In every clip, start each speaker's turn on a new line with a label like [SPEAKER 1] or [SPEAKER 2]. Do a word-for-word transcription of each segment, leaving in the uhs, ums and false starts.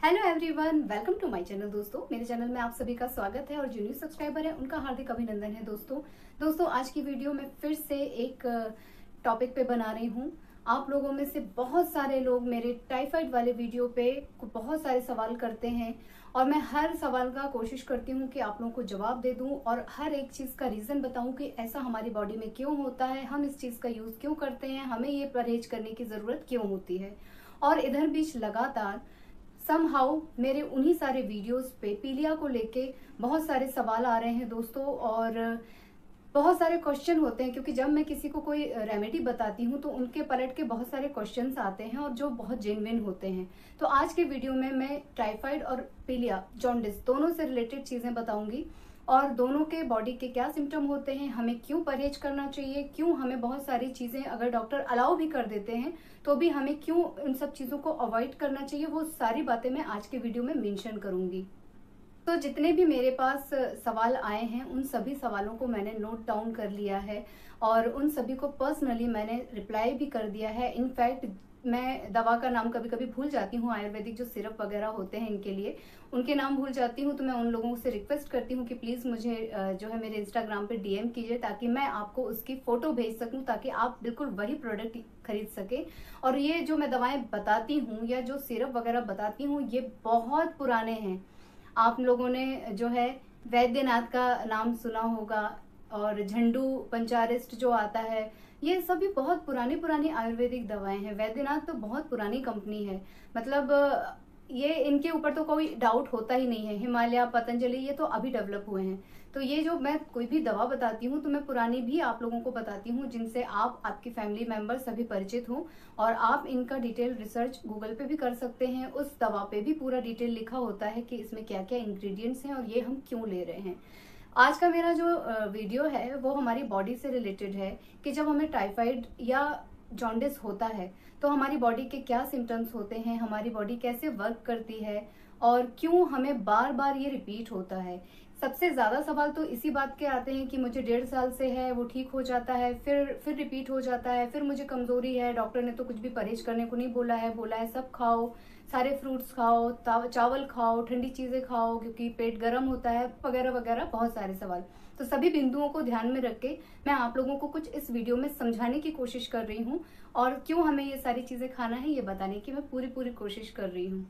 [SPEAKER 1] Hello everyone, welcome to my channel. दोस्तों, मेरे channel में आप सभी का स्वागत है और जो न्यू सब्सक्राइबर है उनका हार्दिक अभिनंदन है। दोस्तों दोस्तों आज की वीडियो में फिर से एक टॉपिक पे बना रही हूँ। आप लोगों में से बहुत सारे लोग मेरे टाइफाइड वाले वीडियो पे बहुत सारे सवाल करते हैं और मैं हर सवाल का कोशिश करती हूँ कि आप लोगों को जवाब दे दूं और हर एक चीज का रीजन बताऊं कि ऐसा हमारी बॉडी में क्यों होता है, हम इस चीज का यूज क्यों करते हैं, हमें ये परहेज करने की जरूरत क्यों होती है। और इधर बीच लगातार समहाउ मेरे उन्हीं सारे वीडियोस पे पीलिया को लेके बहुत सारे सवाल आ रहे हैं दोस्तों, और बहुत सारे क्वेश्चन होते हैं क्योंकि जब मैं किसी को कोई रेमेडी बताती हूँ तो उनके पलट के बहुत सारे क्वेश्चंस आते हैं और जो बहुत जेन्युइन होते हैं। तो आज के वीडियो में मैं टाइफाइड और पीलिया जॉन्डिस दोनों से रिलेटेड चीजें बताऊंगी और दोनों के बॉडी के क्या सिम्टम होते हैं, हमें क्यों परहेज करना चाहिए, क्यों हमें बहुत सारी चीजें अगर डॉक्टर अलाउ भी कर देते हैं तो भी हमें क्यों इन सब चीजों को अवॉइड करना चाहिए, वो सारी बातें मैं आज के वीडियो में मेंशन करूंगी। तो जितने भी मेरे पास सवाल आए हैं उन सभी सवालों को मैंने नोट डाउन कर लिया है और उन सभी को पर्सनली मैंने रिप्लाई भी कर दिया है। इनफैक्ट मैं दवा का नाम कभी कभी भूल जाती हूँ, आयुर्वेदिक जो सिरप वगैरह होते हैं इनके लिए उनके नाम भूल जाती हूँ, तो मैं उन लोगों से रिक्वेस्ट करती हूँ कि प्लीज मुझे जो है मेरे इंस्टाग्राम पे डीएम कीजिए ताकि मैं आपको उसकी फोटो भेज सकूं, ताकि आप बिल्कुल वही प्रोडक्ट खरीद सके। और ये जो मैं दवाएं बताती हूँ या जो सिरप वगैरह बताती हूँ ये बहुत पुराने हैं। आप लोगों ने जो है वैद्यनाथ का नाम सुना होगा और झंडू पंचारिस्ट जो आता है, ये सभी बहुत पुरानी पुरानी आयुर्वेदिक दवाएं हैं। वैद्यनाथ तो बहुत पुरानी कंपनी है, मतलब ये इनके ऊपर तो कोई डाउट होता ही नहीं है। हिमालय, पतंजलि ये तो अभी डेवलप हुए हैं। तो ये जो मैं कोई भी दवा बताती हूँ तो मैं पुरानी भी आप लोगों को बताती हूँ जिनसे आप, आपकी फैमिली मेंबर सभी परिचित हो और आप इनका डिटेल रिसर्च गूगल पे भी कर सकते हैं। उस दवा पे भी पूरा डिटेल लिखा होता है कि इसमें क्या क्या इंग्रेडिएंट्स हैं और ये हम क्यों ले रहे हैं। आज का मेरा जो वीडियो है वो हमारी बॉडी से रिलेटेड है कि जब हमें टाइफाइड या जॉन्डिस होता है तो हमारी बॉडी के क्या सिम्टम्स होते हैं, हमारी बॉडी कैसे वर्क करती है और क्यों हमें बार बार ये रिपीट होता है। सबसे ज्यादा सवाल तो इसी बात के आते हैं कि मुझे डेढ़ साल से है, वो ठीक हो जाता है, फिर फिर रिपीट हो जाता है, फिर मुझे कमजोरी है, डॉक्टर ने तो कुछ भी परहेज करने को नहीं बोला है, बोला है सब खाओ, सारे फ्रूट्स खाओ, चावल खाओ, ठंडी चीजें खाओ क्योंकि पेट गर्म होता है, वगैरह वगैरह बहुत सारे सवाल। तो सभी बिंदुओं को ध्यान में रख के मैं आप लोगों को कुछ इस वीडियो में समझाने की कोशिश कर रही हूँ और क्यों हमें ये सारी चीजें खाना है ये बताने की मैं पूरी पूरी कोशिश कर रही हूँ।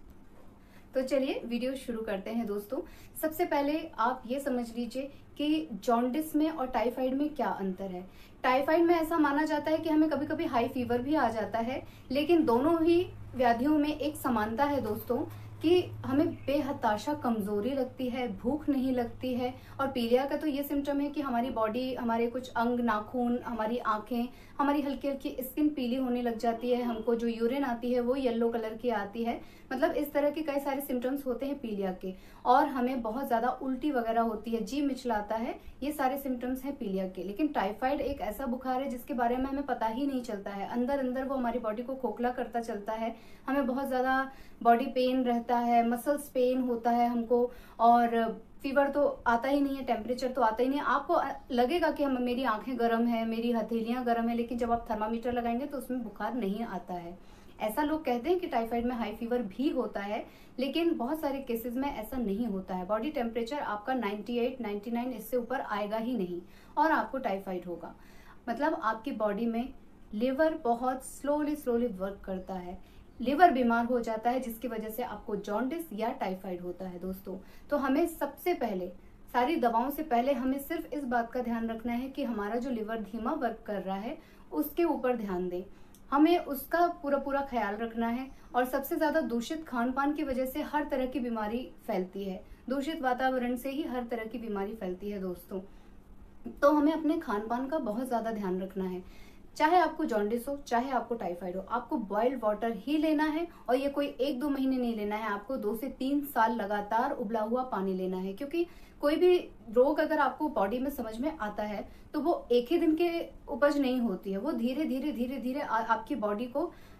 [SPEAKER 1] तो चलिए वीडियो शुरू करते हैं दोस्तों। सबसे पहले आप ये समझ लीजिए कि जॉन्डिस में और टाइफाइड में क्या अंतर है। टाइफाइड में ऐसा माना जाता है कि हमें कभी कभी हाई फीवर भी आ जाता है, लेकिन दोनों ही व्याधियों में एक समानता है दोस्तों कि हमें बेहताशा कमजोरी लगती है, भूख नहीं लगती है। और पीलिया का तो ये सिम्टम है कि हमारी बॉडी, हमारे कुछ अंग, नाखून, हमारी आंखें, हमारी हल्की हल्की स्किन पीली होने लग जाती है, हमको जो यूरिन आती है वो येलो कलर की आती है। मतलब इस तरह के कई सारे सिम्टम्स होते हैं पीलिया के। और हमें बहुत ज्यादा उल्टी वगैरह होती है, जी मिचलाता है, ये सारे सिम्टम्स हैं पीलिया के। लेकिन टाइफाइड एक ऐसा बुखार है जिसके बारे में हमें पता ही नहीं चलता है, अंदर अंदर वो हमारी बॉडी को खोखला करता चलता है, हमें बहुत ज्यादा बॉडी पेन रहता है, मसल्स पेन होता है हमको, और फीवर तो आता ही नहीं है, टेम्परेचर तो आता ही नहीं है। आपको लगेगा कि हम मेरी आंखें गर्म है, मेरी हथेलियां गर्म है, लेकिन जब आप थर्मामीटर लगाएंगे तो उसमें बुखार नहीं आता है। ऐसा लोग कहते हैं कि टाइफाइड में हाई फीवर भी होता है, लेकिन बहुत सारे केसेस में ऐसा नहीं होता है। बॉडी टेम्परेचर आपका अट्ठानवे, निन्यानवे इससे ऊपर आएगा ही नहीं और आपको टाइफाइड होगा। मतलब आपकी बॉडी में लिवर बहुत स्लोली स्लोली वर्क करता है, लिवर बीमार हो जाता है जिसकी वजह से आपको जॉन्डिस या टाइफाइड होता है दोस्तों। तो हमें सबसे पहले, सारी दवाओं से पहले हमें सिर्फ इस बात का ध्यान रखना है कि हमारा जो लिवर धीमा वर्क कर रहा है उसके ऊपर ध्यान दें, हमें उसका पूरा पूरा ख्याल रखना है। और सबसे ज्यादा दूषित खान पान की वजह से हर तरह की बीमारी फैलती है, दूषित वातावरण से ही हर तरह की बीमारी फैलती है दोस्तों। तो हमें अपने खान पान का बहुत ज्यादा ध्यान रखना है। चाहे आपको जॉन्डिस हो, चाहे आपको टाइफाइड हो, आपको बॉइल्ड वाटर ही लेना है और ये कोई एक दो महीने नहीं लेना है, आपको दो से तीन साल लगातार उबला हुआ पानी लेना है। क्योंकि कोई भी रोग अगर आपको बॉडी में समझ में आता है तो वो एक ही दिन के उपज नहीं होती है, वो धीरे धीरे धीरे धीरे आपकी बॉडी को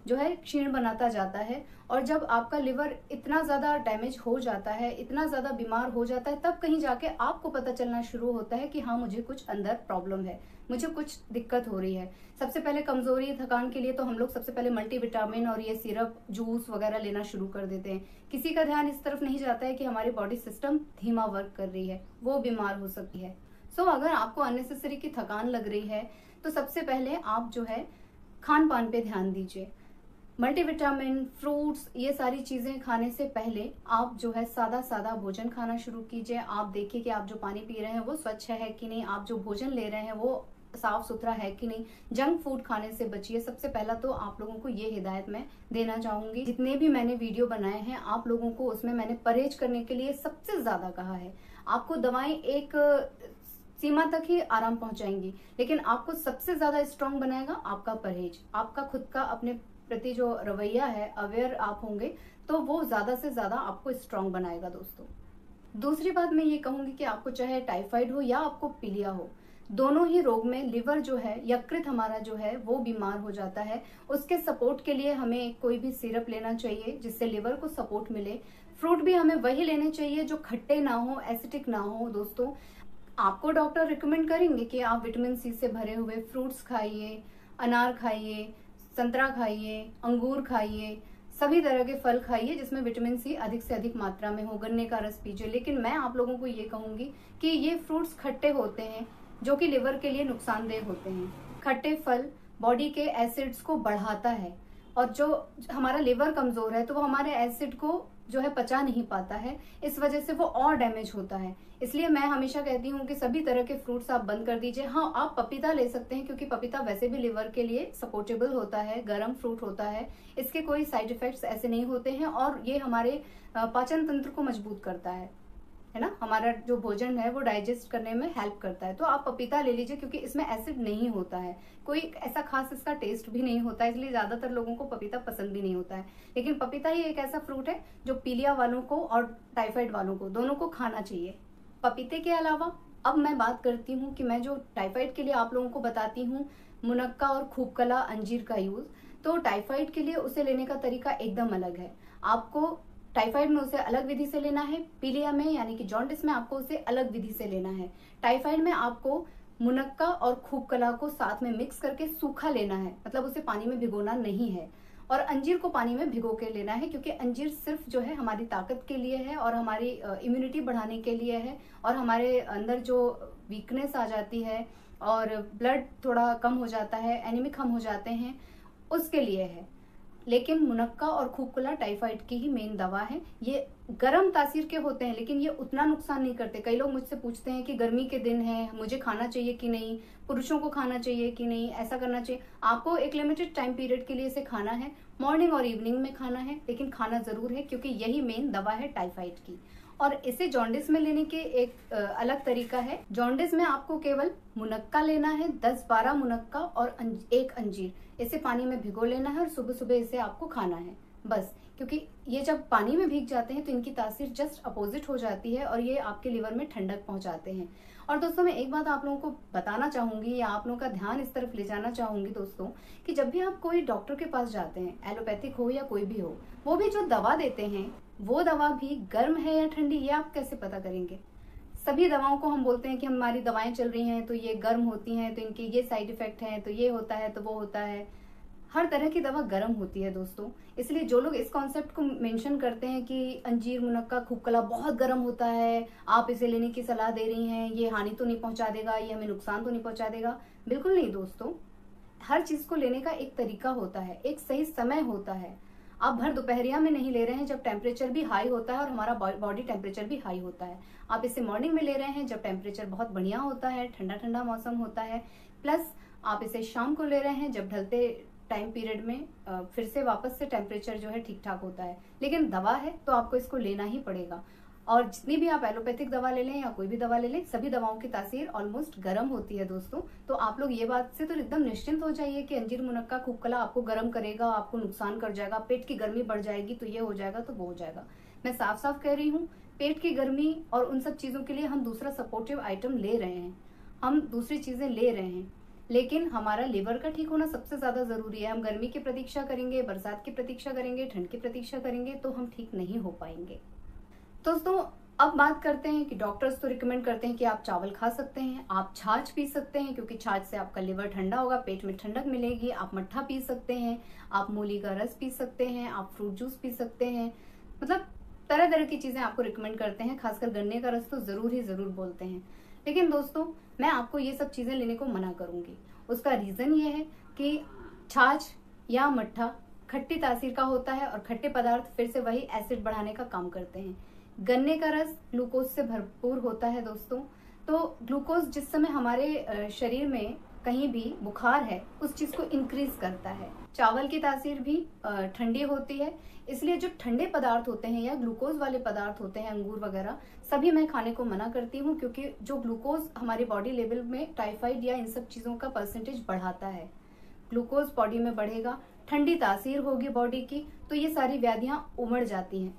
[SPEAKER 1] जो है क्षीण बनाता जाता है। और जब आपका लिवर इतना ज़्यादा डैमेज हो जाता है, इतना ज़्यादा बीमार हो जाता है, तब कहीं जाके आपको पता चलना शुरू होता है कि हाँ, मुझे कुछ अंदर प्रॉब्लम है, मुझे कुछ दिक्कत हो रही है। सबसे पहले कमजोरी, थकान के लिए तो हम लोग सबसे पहले मल्टीविटामिन और ये सिरप, जूस वगैरह लेना शुरू कर देते हैं। किसी का ध्यान इस तरफ नहीं जाता है कि हमारी बॉडी सिस्टम धीमा वर्क कर रही है, वो बीमार हो सकती है। सो so, अगर आपको अननेसेसरी की थकान लग रही है तो सबसे पहले आप जो है खान पान पे ध्यान दीजिए। मल्टीविटामिन, फ्रूट्स, ये सारी चीजें खाने से पहले आप जो है सादा सादा भोजन खाना शुरू कीजिए। आप देखिए कि आप जो पानी पी रहे हैं वो स्वच्छ है कि नहीं, आप जो भोजन ले रहे हैं वो साफ सुथरा है कि नहीं। जंक फूड खाने से बचिए। सबसे पहला तो आप लोगों को ये हिदायत मैं देना चाहूंगी। जितने भी मैंने वीडियो बनाए हैं आप लोगों को उसमें मैंने परहेज करने के लिए सबसे ज्यादा कहा है। आपको दवाएं एक सीमा तक ही आराम पहुंचाएंगी, लेकिन आपको सबसे ज्यादा स्ट्रांग बनाएगा आपका परहेज। आपका खुद का अपने प्रति जो रवैया है, अवेयर आप होंगे तो वो ज्यादा से ज्यादा आपको स्ट्रांग बनाएगा दोस्तों। दूसरी बात मैं ये कहूंगी कि आपको चाहे टाइफाइड हो या आपको पीलिया हो, दोनों ही रोग में लिवर जो है, यकृत हमारा जो है वो बीमार हो जाता है। उसके सपोर्ट के लिए हमें कोई भी सिरप लेना चाहिए जिससे लिवर को सपोर्ट मिले। फ्रूट भी हमें वही लेने चाहिए जो खट्टे ना हो, एसिडिक ना हो दोस्तों। आपको डॉक्टर रिकमेंड करेंगे कि आप विटामिन सी से भरे हुए फ्रूट्स खाइए, अनार खाइए, संतरा खाइए, अंगूर खाइए, सभी तरह के फल खाइए जिसमें विटामिन सी अधिक से अधिक मात्रा में हो। गन्ने का रस पीजिए। लेकिन मैं आप लोगों को ये कहूंगी कि ये फ्रूट्स खट्टे होते हैं जो कि लिवर के लिए नुकसानदेह होते हैं। खट्टे फल बॉडी के एसिड्स को बढ़ाता है और जो हमारा लिवर कमजोर है तो वो हमारे एसिड को जो है पचा नहीं पाता है, इस वजह से वो और डैमेज होता है। इसलिए मैं हमेशा कहती हूँ कि सभी तरह के फ्रूट्स आप बंद कर दीजिए। हाँ, आप पपीता ले सकते हैं क्योंकि पपीता वैसे भी लिवर के लिए सपोर्टेबल होता है, गर्म फ्रूट होता है, इसके कोई साइड इफेक्ट्स ऐसे नहीं होते हैं और ये हमारे पाचन तंत्र को मजबूत करता है है ना। हमारा जो भोजन है वो डाइजेस्ट करने में हेल्प करता है। तो आप पपीता ले लीजिए क्योंकि इसमें एसिड नहीं होता है, कोई ऐसा खास इसका टेस्ट भी नहीं होता है, इसलिए ज्यादातर लोगों को पपीता पसंद भी नहीं होता है। लेकिन पपीता ही एक ऐसा फ्रूट है जो पीलिया वालों को और टाइफाइड वालों को दोनों को खाना चाहिए। पपीते के अलावा अब मैं बात करती हूँ कि मैं जो टाइफाइड के लिए आप लोगों को बताती हूँ मुनक्का और खूबकला अंजीर का यूज, तो टाइफाइड के लिए उसे लेने का तरीका एकदम अलग है। आपको टाइफाइड में उसे अलग विधि से लेना है, पीलिया में यानी कि जॉन्डिस में आपको उसे अलग विधि से लेना है। टाइफाइड में आपको मुनक्का और खूबकला को साथ में मिक्स करके सूखा लेना है, मतलब उसे पानी में भिगोना नहीं है। और अंजीर को पानी में भिगो के लेना है क्योंकि अंजीर सिर्फ जो है हमारी ताकत के लिए है और हमारी इम्यूनिटी बढ़ाने के लिए है और हमारे अंदर जो वीकनेस आ जाती है और ब्लड थोड़ा कम हो जाता है, एनीमिक हम हो जाते हैं, उसके लिए है। लेकिन मुनक्का और खूबकला टाइफाइड की ही मेन दवा है। ये गर्म तासीर के होते हैं लेकिन ये उतना नुकसान नहीं करते। कई लोग मुझसे पूछते हैं कि गर्मी के दिन है, मुझे खाना चाहिए कि नहीं, पुरुषों को खाना चाहिए कि नहीं, ऐसा करना चाहिए। आपको एक लिमिटेड टाइम पीरियड के लिए इसे खाना है, मॉर्निंग और इवनिंग में खाना है, लेकिन खाना जरूर है क्योंकि यही मेन दवा है टाइफाइड की। और इसे जॉन्डिस में लेने के एक अलग तरीका है। जॉन्डिस में आपको केवल मुनक्का लेना है, दस बारह मुनक्का और एक अंजीर, इसे पानी में भिगो लेना है और सुबह सुबह इसे आपको खाना है बस। क्योंकि ये जब पानी में भीग जाते हैं तो इनकी तासीर जस्ट अपोजिट हो जाती है और ये आपके लिवर में ठंडक पहुंचाते हैं। और दोस्तों मैं एक बात आप लोगों को बताना चाहूंगी या आप लोगों का ध्यान इस तरफ ले जाना चाहूंगी दोस्तों कि जब भी आप कोई डॉक्टर के पास जाते हैं, एलोपैथिक हो या कोई भी हो, वो भी जो दवा देते हैं वो दवा भी गर्म है या ठंडी, ये आप कैसे पता करेंगे। सभी दवाओं को हम बोलते हैं कि हमारी दवाएं चल रही हैं तो ये गर्म होती हैं, तो इनके ये साइड इफेक्ट हैं, तो ये होता है तो वो होता है। हर तरह की दवा गर्म होती है दोस्तों। इसलिए जो लोग इस कॉन्सेप्ट को मेंशन करते हैं कि अंजीर, मुनक्का, खूबकला बहुत गर्म होता है, आप इसे लेने की सलाह दे रही हैं, ये हानि तो नहीं पहुंचा देगा, ये हमें नुकसान तो नहीं पहुंचा देगा, बिल्कुल नहीं दोस्तों। हर चीज को लेने का एक तरीका होता है, एक सही समय होता है। आप भर दोपहरिया में नहीं ले रहे हैं जब टेम्परेचर भी हाई होता है और हमारा बॉडी टेम्परेचर भी हाई होता है। आप इसे मॉर्निंग में ले रहे हैं जब टेम्परेचर बहुत बढ़िया होता है, ठंडा ठंडा मौसम होता है। प्लस आप इसे शाम को ले रहे हैं जब ढलते टाइम पीरियड में फिर से वापस से टेम्परेचर जो है ठीक ठाक होता है। लेकिन दवा है तो आपको इसको लेना ही पड़ेगा। और जितनी भी आप एलोपैथिक दवा ले लें या कोई भी दवा ले लें, सभी दवाओं की तासीर ऑलमोस्ट गर्म होती है दोस्तों। तो आप लोग ये बात से तो एकदम निश्चिंत हो जाइए कि अंजीर, मुनक्का, खूबकला आपको गर्म करेगा, आपको नुकसान कर जाएगा, पेट की गर्मी बढ़ जाएगी, तो ये हो जाएगा तो वो हो जाएगा। मैं साफ साफ कह रही हूँ, पेट की गर्मी और उन सब चीजों के लिए हम दूसरा सपोर्टिव आइटम ले रहे हैं, हम दूसरी चीजें ले रहे हैं। लेकिन हमारा लिवर का ठीक होना सबसे ज्यादा जरूरी है। हम गर्मी की प्रतीक्षा करेंगे, बरसात की प्रतीक्षा करेंगे, ठंड की प्रतीक्षा करेंगे तो हम ठीक नहीं हो पाएंगे। दोस्तों अब बात करते हैं कि डॉक्टर्स तो रिकमेंड करते हैं कि आप चावल खा सकते हैं, आप छाछ पी सकते हैं क्योंकि छाछ से आपका लिवर ठंडा होगा, पेट में ठंडक मिलेगी। आप मट्ठा पी सकते हैं, आप मूली का रस पी सकते हैं, आप फ्रूट जूस पी सकते हैं। मतलब तरह तरह की चीजें आपको रिकमेंड करते हैं, खासकर गन्ने का रस तो जरूर ही जरूर बोलते हैं। लेकिन दोस्तों मैं आपको ये सब चीजें लेने को मना करूंगी। उसका रीजन ये है कि छाछ या मट्ठा खट्टी तासीर का होता है और खट्टे पदार्थ फिर से वही एसिड बढ़ाने का काम करते हैं। गन्ने का रस ग्लूकोज से भरपूर होता है दोस्तों, तो ग्लूकोज जिस समय हमारे शरीर में कहीं भी बुखार है उस चीज को इंक्रीज करता है। चावल की तासीर भी ठंडी होती है, इसलिए जो ठंडे पदार्थ होते हैं या ग्लूकोज वाले पदार्थ होते हैं, अंगूर वगैरह, सभी मैं खाने को मना करती हूँ क्योंकि जो ग्लूकोज हमारी बॉडी लेवल में टाइफाइड या इन सब चीजों का परसेंटेज बढ़ाता है। ग्लूकोज बॉडी में बढ़ेगा, ठंडी तासीर होगी बॉडी की, तो ये सारी व्याधियां उमड़ जाती हैं,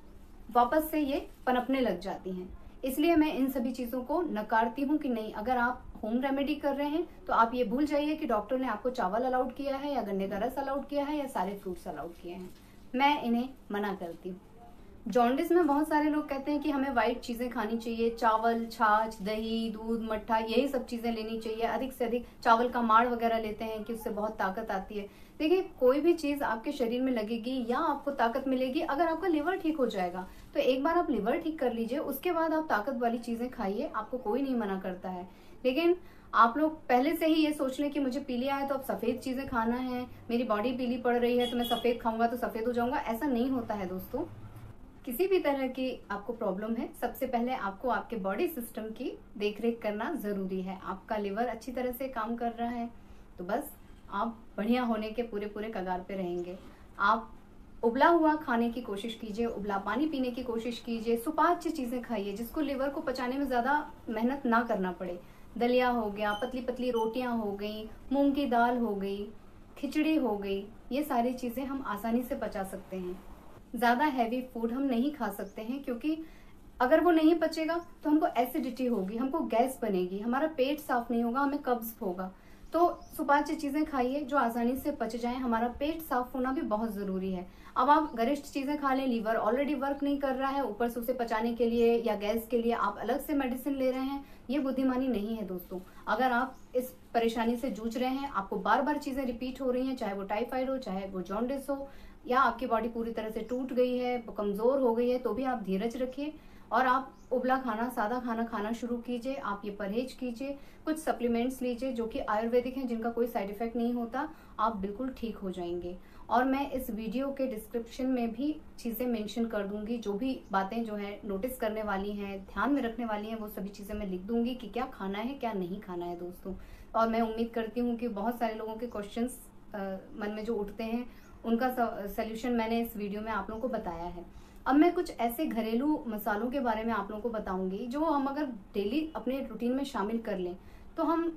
[SPEAKER 1] वापस से ये पनपने लग जाती हैं। इसलिए मैं इन सभी चीजों को नकारती हूँ कि नहीं, अगर आप होम रेमेडी कर रहे हैं तो आप ये भूल जाइए कि डॉक्टर ने आपको चावल अलाउड किया है या गन्ने का रस अलाउड किया है या सारे फ्रूट्स अलाउड किए हैं। मैं इन्हें मना करती हूँ। जॉन्डिस में बहुत सारे लोग कहते हैं कि हमें व्हाइट चीजें खानी चाहिए, चावल, छाछ, दही, दूध, मट्ठा, यही सब चीजें लेनी चाहिए, अधिक से अधिक चावल का माड़ वगैरह लेते हैं कि उससे बहुत ताकत आती है। देखिए कोई भी चीज आपके शरीर में लगेगी या आपको ताकत मिलेगी अगर आपका लिवर ठीक हो जाएगा। तो एक बार आप लिवर ठीक कर लीजिए, उसके बाद आप ताकत वाली चीजें खाइए, आपको कोई नहीं मना करता है। लेकिन आप लोग पहले से ही ये सोच लें कि मुझे पीलिया है तो अब सफेद चीजें खाना है, मेरी बॉडी पीली पड़ रही है तो मैं सफेद खाऊंगा तो सफेद हो जाऊंगा, ऐसा नहीं होता है दोस्तों। किसी भी तरह की आपको प्रॉब्लम है, सबसे पहले आपको आपके बॉडी सिस्टम की देखरेख करना जरूरी है। आपका लिवर अच्छी तरह से काम कर रहा है तो बस आप बढ़िया होने के पूरे पूरे कगार पे रहेंगे। आप उबला हुआ खाने की कोशिश कीजिए, उबला पानी पीने की कोशिश कीजिए, सुपाच्य चीजें खाइए जिसको लिवर को पचाने में ज्यादा मेहनत ना करना पड़े। दलिया हो गया, पतली पतली रोटियां हो गई, मूंग की दाल हो गई, खिचड़ी हो गई, ये सारी चीजें हम आसानी से पचा सकते हैं। ज्यादा हैवी फूड हम नहीं खा सकते हैं क्योंकि अगर वो नहीं पचेगा तो हमको एसिडिटी होगी, हमको गैस बनेगी, हमारा पेट साफ नहीं होगा, हमें कब्ज होगा। तो सुपाच्य चीजें खाइए जो आसानी से पच जाएं, हमारा पेट साफ होना भी बहुत जरूरी है। अब आप गरिष्ठ चीजें खा लें, लीवर ऑलरेडी वर्क नहीं कर रहा है, ऊपर से उसे पचाने के लिए या गैस के लिए आप अलग से मेडिसिन ले रहे हैं, ये बुद्धिमानी नहीं है दोस्तों। अगर आप इस परेशानी से जूझ रहे हैं, आपको बार बार चीजें रिपीट हो रही हैं, चाहे वो टाइफाइड हो, चाहे वो जॉन्डिस हो, या आपकी बॉडी पूरी तरह से टूट गई है, कमजोर हो गई है, तो भी आप धीरज रखिए और आप उबला खाना, सादा खाना खाना शुरू कीजिए। आप ये परहेज कीजिए, कुछ सप्लीमेंट्स लीजिए जो कि आयुर्वेदिक हैं, जिनका कोई साइड इफेक्ट नहीं होता, आप बिल्कुल ठीक हो जाएंगे। और मैं इस वीडियो के डिस्क्रिप्शन में भी चीजें मेंशन कर दूंगी, जो भी बातें जो है नोटिस करने वाली हैं, ध्यान में रखने वाली हैं, वो सभी चीजें मैं लिख दूंगी कि क्या खाना है क्या नहीं खाना है दोस्तों। और मैं उम्मीद करती हूँ कि बहुत सारे लोगों के क्वेश्चंस मन में जो उठते हैं उनका सोल्यूशन मैंने इस वीडियो में आप लोगों को बताया है। अब मैं कुछ ऐसे घरेलू मसालों के बारे में आप लोगों को बताऊंगी जो हम अगर डेली अपने रूटीन में शामिल कर लें तो हम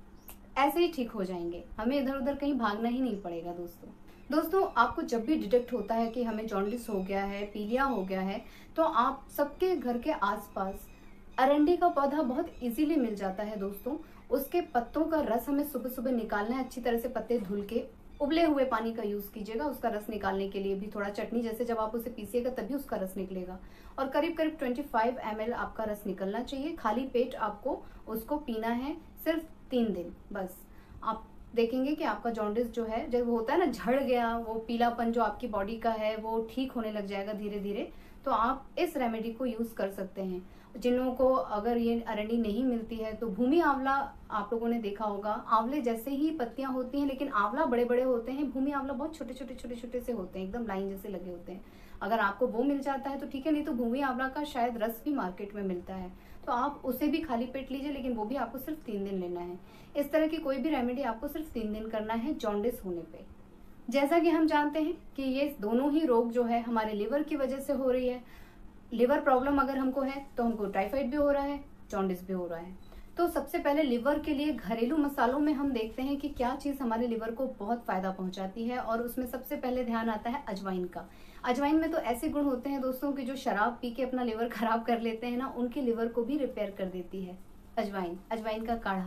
[SPEAKER 1] ऐसे ही ठीक हो जाएंगे, हमें इधर उधर कहीं भागना ही नहीं पड़ेगा दोस्तों। दोस्तों आपको जब भी डिटेक्ट होता है कि हमें जॉन्डिस हो गया है, पीलिया हो गया है, तो आप सबके घर के आसपास अरंडी का पौधा बहुत इजीली मिल जाता है दोस्तों। उसके पत्तों का रस हमें सुबह सुबह निकालना है, अच्छी तरह से पत्ते धुल के उबले हुए पानी का यूज कीजिएगा उसका रस निकालने के लिए भी। थोड़ा चटनी जैसे जब आप उसे पीसिएगा तभी उसका रस निकलेगा। और करीब करीब पच्चीस एम एल आपका रस निकलना चाहिए। खाली पेट आपको उसको पीना है सिर्फ तीन दिन बस। आप देखेंगे कि आपका जॉन्डिस जो है, जब होता है ना झड़ गया, वो पीलापन जो आपकी बॉडी का है वो ठीक होने लग जाएगा धीरे धीरे। तो आप इस रेमेडी को यूज कर सकते हैं। जिन लोगों को अगर ये अरंडी नहीं मिलती है तो भूमि आंवला आप लोगों ने देखा होगा, आंवले जैसे ही पत्तियां होती हैं लेकिन आंवला बड़े बड़े होते हैं, भूमि आंवला बहुत छोटे छोटे छोटे छोटे से होते हैं, एकदम लाइन जैसे लगे होते हैं। अगर आपको वो मिल जाता है तो ठीक है, नहीं तो भूमि आंवला का शायद रस भी मार्केट में मिलता है, तो आप उसे भी खाली पेट लीजिए, लेकिन वो भी आपको सिर्फ तीन दिन लेना है। इस तरह की कोई भी रेमेडी आपको सिर्फ तीन दिन करना है जॉन्डिस होने पे। जैसा कि हम जानते हैं कि ये दोनों ही रोग जो है हमारे लिवर की वजह से हो रही है। लिवर प्रॉब्लम अगर हमको है तो हमको टाइफाइड भी हो रहा है, जॉन्डिस भी हो रहा है। तो सबसे पहले लिवर के लिए घरेलू मसालों में हम देखते हैं कि क्या चीज हमारे लिवर को बहुत फायदा पहुंचाती है, और उसमें सबसे पहले ध्यान आता है अजवाइन का। अजवाइन में तो ऐसे गुण होते हैं दोस्तों कि जो शराब पी के अपना लिवर खराब कर लेते हैं ना, उनके लिवर को भी रिपेयर कर देती है अजवाइन, अजवाइन का काढ़ा।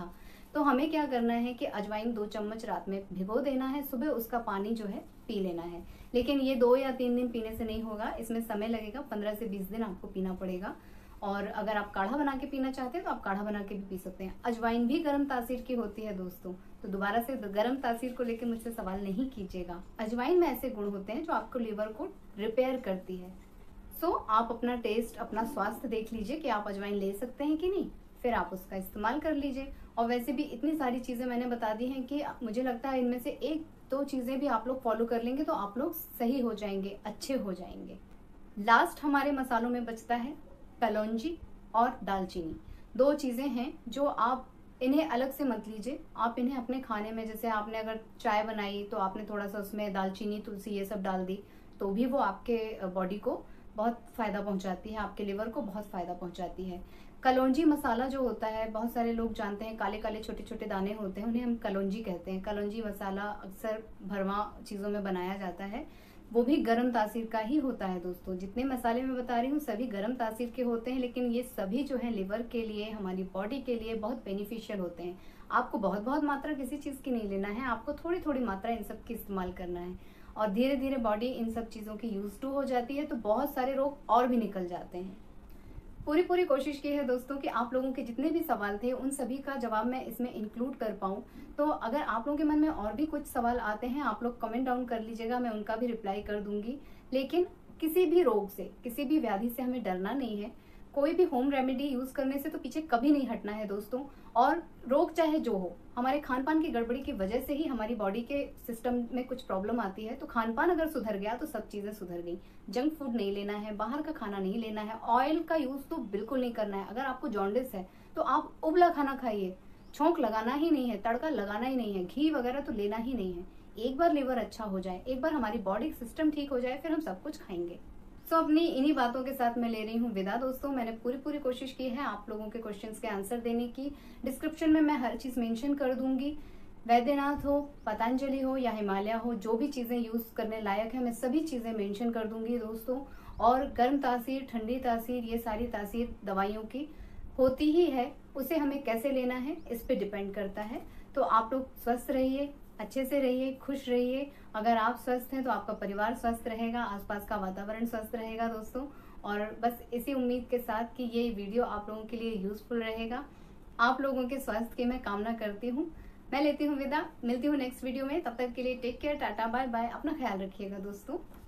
[SPEAKER 1] तो हमें क्या करना है कि अजवाइन दो चम्मच रात में भिगो देना है, सुबह उसका पानी जो है पी लेना है। लेकिन ये दो या तीन दिन पीने से नहीं होगा, इसमें समय लगेगा, पंद्रह से बीस दिन आपको पीना पड़ेगा। और अगर आप काढ़ा बना के पीना चाहते हैं तो आप काढ़ा बना के भी पी सकते हैं। अजवाइन भी गर्म तासीर की होती है दोस्तों, तो दोबारा से गर्म तासीर को लेकर मुझसे सवाल नहीं कीजिएगा। अजवाइन में ऐसे गुण होते हैं जो आपको लीवर को रिपेयर करती है। सो आप अपना टेस्ट, अपना स्वास्थ्य देख लीजिए कि आप अजवाइन ले सकते हैं कि नहीं, फिर आप उसका इस्तेमाल कर लीजिए। और वैसे भी इतनी सारी चीजें मैंने बता दी हैं कि मुझे लगता है इनमें से एक दो चीजें भी आप लोग फॉलो कर लेंगे तो आप लोग सही हो जाएंगे, अच्छे हो जाएंगे। लास्ट हमारे मसालों में बचता है कलौंजी और दालचीनी। दो चीजें हैं जो आप इन्हें अलग से मत लीजिए, आप इन्हें अपने खाने में, जैसे आपने अगर चाय बनाई तो आपने थोड़ा सा उसमें दालचीनी, तुलसी ये सब डाल दी, तो भी वो आपके बॉडी को बहुत फायदा पहुंचाती है, आपके लिवर को बहुत फायदा पहुंचाती है। कलौंजी मसाला जो होता है, बहुत सारे लोग जानते हैं, काले काले छोटे छोटे दाने होते हैं, उन्हें हम कलौंजी कहते हैं। कलौंजी मसाला अक्सर भरवा चीजों में बनाया जाता है, वो भी गर्म तासीर का ही होता है दोस्तों। जितने मसाले मैं बता रही हूँ सभी गर्म तासीर के होते हैं, लेकिन ये सभी जो है लिवर के लिए, हमारी बॉडी के लिए बहुत बेनिफिशियल होते हैं। आपको बहुत बहुत मात्रा किसी चीज की नहीं लेना है, आपको थोड़ी थोड़ी मात्रा इन सब की इस्तेमाल करना है, और धीरे धीरे बॉडी इन सब चीजों की यूज टू हो जाती है, तो बहुत सारे रोग और भी निकल जाते हैं। पूरी पूरी कोशिश की है दोस्तों कि आप लोगों के जितने भी सवाल थे उन सभी का जवाब मैं इसमें इंक्लूड कर पाऊं। तो अगर आप लोगों के मन में और भी कुछ सवाल आते हैं, आप लोग कमेंट डाउन कर लीजिएगा, मैं उनका भी रिप्लाई कर दूंगी। लेकिन किसी भी रोग से, किसी भी व्याधि से हमें डरना नहीं है। कोई भी होम रेमेडी यूज करने से तो पीछे कभी नहीं हटना है दोस्तों। और रोग चाहे जो हो, हमारे खान पान की गड़बड़ी की वजह से ही हमारी बॉडी के सिस्टम में कुछ प्रॉब्लम आती है। तो खान पान अगर सुधर गया तो सब चीजें सुधर गई। जंक फूड नहीं लेना है, बाहर का खाना नहीं लेना है, ऑयल का यूज तो बिल्कुल नहीं करना है। अगर आपको जॉन्डिस है तो आप उबला खाना खाइए, छोंक लगाना ही नहीं है, तड़का लगाना ही नहीं है, घी वगैरह तो लेना ही नहीं है। एक बार लिवर अच्छा हो जाए, एक बार हमारी बॉडी सिस्टम ठीक हो जाए, फिर हम सब कुछ खाएंगे। सो so, अपनी इन्हीं बातों के साथ मैं ले रही हूँ विदा दोस्तों। मैंने पूरी पूरी कोशिश की है आप लोगों के क्वेश्चंस के आंसर देने की। डिस्क्रिप्शन में मैं हर चीज मेंशन कर दूंगी। वैद्यनाथ हो, पतंजलि हो या हिमालय हो, जो भी चीजें यूज करने लायक है मैं सभी चीजें मेंशन कर दूंगी दोस्तों। और गर्म तासीर, ठंडी तासीर, ये सारी तासीर दवाइयों की होती ही है, उसे हमें कैसे लेना है इस पे डिपेंड करता है। तो आप लोग स्वस्थ रहिए, अच्छे से रहिए, खुश रहिए। अगर आप स्वस्थ हैं तो आपका परिवार स्वस्थ रहेगा, आसपास का वातावरण स्वस्थ रहेगा दोस्तों। और बस इसी उम्मीद के साथ कि ये वीडियो आप लोगों के लिए यूजफुल रहेगा, आप लोगों के स्वास्थ्य की मैं कामना करती हूँ। मैं लेती हूँ विदा, मिलती हूँ नेक्स्ट वीडियो में। तब तक के लिए take care, tata, bye bye, अपना ख्याल रखिएगा दोस्तों।